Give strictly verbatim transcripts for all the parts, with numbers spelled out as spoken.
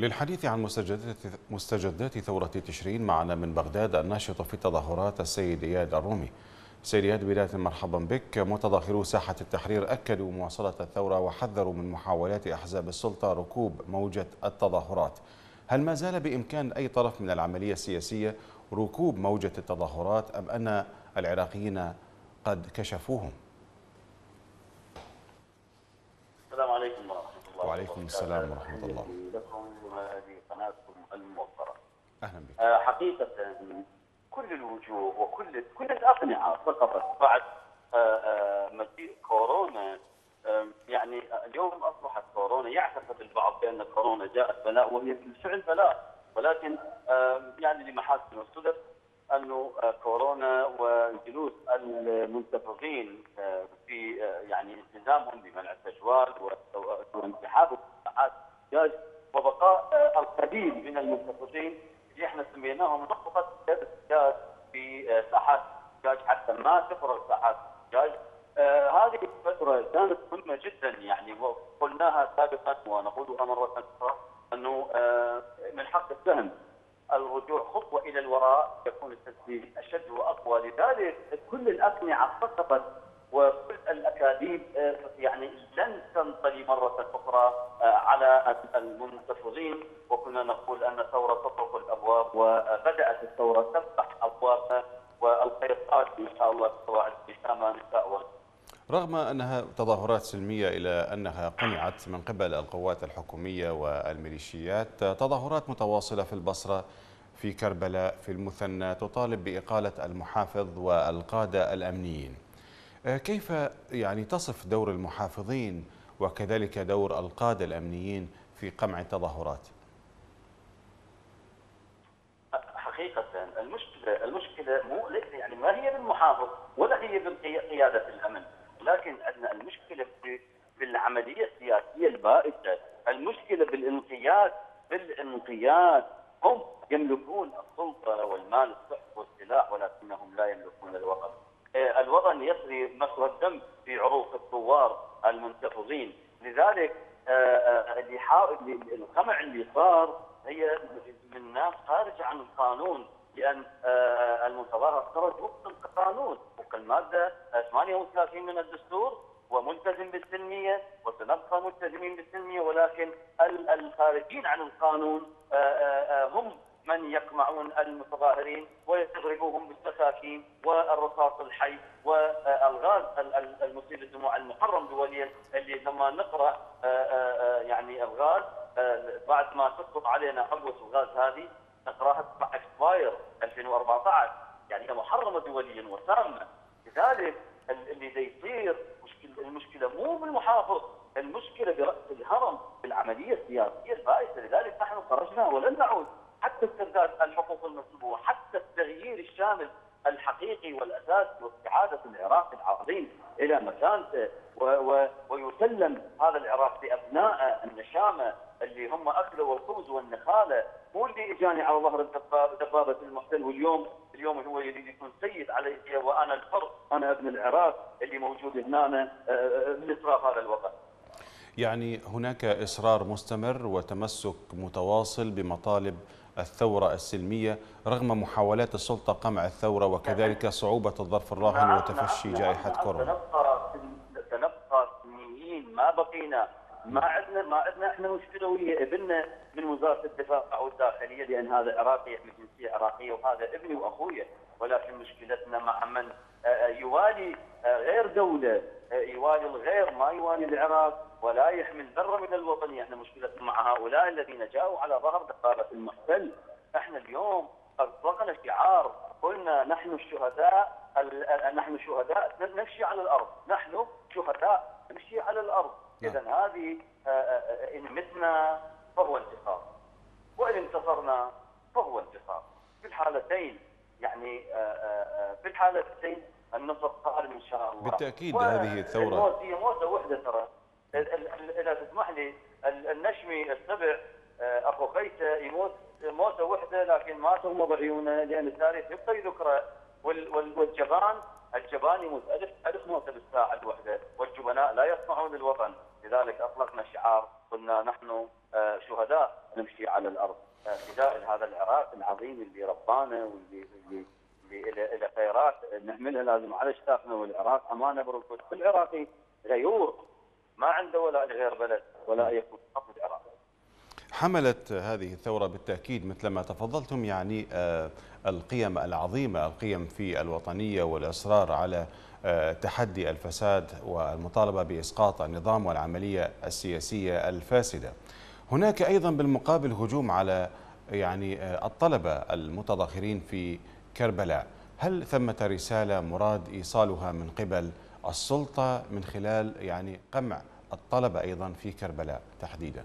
للحديث عن مستجدات مستجدات ثورة تشرين معنا من بغداد الناشط في التظاهرات السيد إياد الرومي. سيد إياد، بداية مرحبا بك. متظاهرو ساحة التحرير أكدوا مواصلة الثورة وحذروا من محاولات أحزاب السلطة ركوب موجة التظاهرات. هل ما زال بإمكان أي طرف من العملية السياسية ركوب موجة التظاهرات أم أن العراقيين قد كشفوهم؟ السلام عليكم ورحمة الله وعليكم السلام ورحمة وبركاته. الله. لكم ولقناتكم الموفرة. أهلا بك. حقيقة كل الوجوه وكل كل الأقنعة سقطت بعد مجيء كورونا. يعني اليوم أصبحت كورونا، يعتقد البعض بأن كورونا جاءت بلاء، وهي بالفعل بلاء، ولكن يعني لمحاسن الصدف أنه كورونا وجلوس المنتفضين في يعني التزامهم بمنع التجوال وانسحاب الساحات الدجاج وبقاء القليل من المنتفضين اللي احنا سميناهم نقطة الدجاج في ساحات الدجاج حتى ما تفرغ ساحات الدجاج. آه هذه الفترة كانت مهمة جدا، يعني وقلناها سابقا ونقولها مرة أخرى أنه آه من حق السهم الرجوع خطوة إلى الوراء، يكون التسديد أشد وأقوى. لذلك كل الأقنعة سقطت وكل الأكاذيب يعني لن تنطلي مرة أخرى على المنتفضين، وكنا نقول أن الثورة تطرق الأبواب وبدأت الثورة تفتح أبوابها، والخيرات إن شاء الله تتواعد كما نشاء. رغم أنها تظاهرات سلمية إلى أنها قمعت من قبل القوات الحكومية والميليشيات، تظاهرات متواصلة في البصرة، في كربلاء، في المثنى، تطالب بإقالة المحافظ والقادة الأمنيين. كيف يعني تصف دور المحافظين وكذلك دور القادة الأمنيين في قمع التظاهرات؟ حقيقة المشكلة المشكلة مو يعني ما هي بالمحافظ ولا هي بقيادة الأمن، لكن أن المشكلة في في العملية السياسية البائسة. المشكلة بالانقياد بالانقياد هم يملكون السلطة والمال الصحي والسلاح، ولكنهم لا يملكون الوطن. الوطن يسري مجرى الدم في عروق الثوار المنتفضين. لذلك اللي حاول القمع اللي صار هي من ناس خارجة عن القانون، لأن المتظاهر خرج وفق القانون، وفق المادة ثمانية وثلاثين من الدستور، وملتزم بالسلمية وسنبقى ملتزمين بالسلمية، ولكن الخارجين عن القانون هم من يقمعون المتظاهرين ويضربوهم بالسكاكين والرصاص الحي والغاز المسيل للدموع المحرم دوليا، اللي لما نقرا يعني الغاز بعد ما تسقط علينا حبوه الغاز هذه نقراها تطلع اكسباير ألفين وأربعة عشر، يعني هي محرمه دوليا وسامه. لذلك اللي دا يصير مشكله المشكله مو بالمحافظ، المشكله براس الهرم بالعمليه السياسيه البائسه. لذلك نحن خرجنا ولن نعود حتى استرداد الحقوق المسلوبه، حتى التغيير الشامل الحقيقي والاساسي واستعاده العراق العظيم الى مكانته، ويسلم هذا العراق لابناء النشامه اللي هم اكلوا الخبز والنخاله، مو اللي اجاني على ظهر دبابه المحتل واليوم اليوم هو يريد يكون سيد علي وانا الحر، انا ابن العراق اللي موجود هنا من اطراف هذا الوطن. يعني هناك إصرار مستمر وتمسك متواصل بمطالب الثورة السلمية رغم محاولات السلطة قمع الثورة وكذلك صعوبة الظرف الراهن وتفشي جائحة كورونا. سنبقى سنبقى سنيين، ما بقينا، ما عندنا ما عندنا احنا مشكله ويا ابننا من وزاره الدفاع والداخليه، لان هذا عراقي يحمل جنسيه عراقيه وهذا ابني واخويا، ولكن مشكلتنا مع من يوالي غير دوله، يوالي الغير ما يوالي العراق ولا يحمل ذره من الوطن. احنا مشكلتنا مع هؤلاء الذين جاءوا على ظهر دبابه المحتل. احنا اليوم اطلقنا شعار قلنا نحن الشهداء، نحن شهداء نمشي على الارض، نحن شهداء نمشي على الارض. اذا هذه ان متنا فهو انتصار، وان انتصرنا فهو انتصار. في الحالتين يعني في الحالتين النصر قادم ان شاء الله. بالتاكيد هذه الثوره الموت هي موته وحده ترى. اذا تسمح لي النشمي السبع اخو خيته يموت موته وحده، لكن ما تغمض عيونه لان التاريخ يبقى يذكره، والجبان الجبان ألف ألف موتة بالساعة الواحدة، والجبناء لا يصنعون الوطن. لذلك أطلقنا شعار قلنا نحن شهداء نمشي على الأرض، فداء هذا العراق العظيم اللي ربانا واللي اللي اللي له خيرات نحملها لازم على اشتافنا. والعراق امانه بركض، كل عراقي غيور ما عنده ولا غير بلد ولا يكون فقط العراق. حملت هذه الثورة بالتأكيد مثل ما تفضلتم يعني القيم العظيمة، القيم في الوطنية والإصرار على تحدي الفساد والمطالبة بإسقاط النظام والعملية السياسية الفاسدة. هناك أيضا بالمقابل هجوم على يعني الطلبة المتظاهرين في كربلاء. هل ثمة رسالة مراد إيصالها من قبل السلطة من خلال يعني قمع الطلبة أيضا في كربلاء تحديدا؟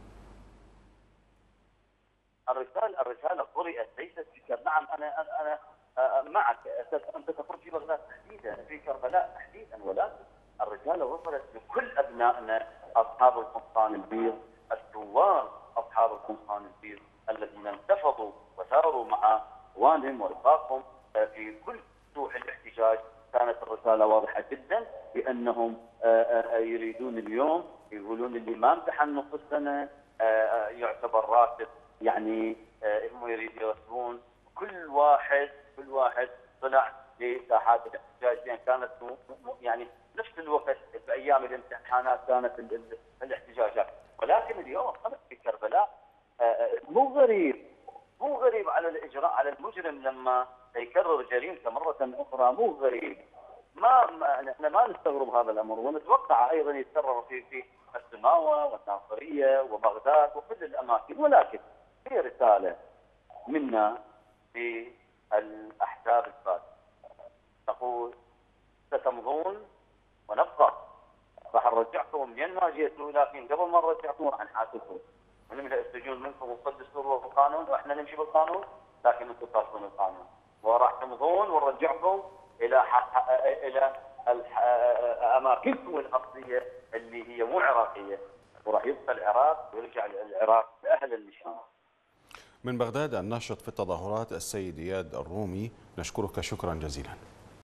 الرسالة الرسالة قرئت ليست في كربلاء. نعم أنا أنا أنا معك، أنت تقول في بغداد تحديدا، في كربلاء تحديدا، ولكن الرسالة وصلت لكل أبنائنا أصحاب القمصان البيض، الثوار أصحاب القمصان البيض الذين انتفضوا وساروا مع إخوانهم ورفاقهم في كل سوح الاحتجاج. كانت الرسالة واضحة جدا بأنهم يريدون اليوم يقولون اللي ما امتحن نصف السنة يعتبر راتب، يعني هم يريدون يرسمون. كل واحد كل واحد طلع لساحات الاحتجاج، لأن كانت يعني نفس الوقت في أيام الامتحانات كانت الاحتجاجات. ولكن اليوم خلت في كربلاء مو غريب مو غريب على الإجراء على المجرم لما يكرر جريمته مرة أخرى، مو غريب. ما احنا ما نستغرب هذا الأمر، ونتوقع أيضا يتكرر في في السماوة والناصرية وبغداد وكل الأماكن. ولكن هي رسالة منا للأحزاب الفاسدة، نقول ستمضون ونبقى، راح نرجعكم لين ما جيتوا، لكن قبل ما نرجعكم راح نحاسبكم ونملأ السجون منكم وفق الدستور والقانون، واحنا نمشي بالقانون لكن انتم ترفضون القانون، وراح تمضون ونرجعكم الى الى اماكنكم الاصليه اللي هي مو عراقيه، وراح يبقى العراق ويرجع العراق لاهل النشان. من بغداد الناشط في التظاهرات السيد إياد الرومي، نشكرك شكرا جزيلا.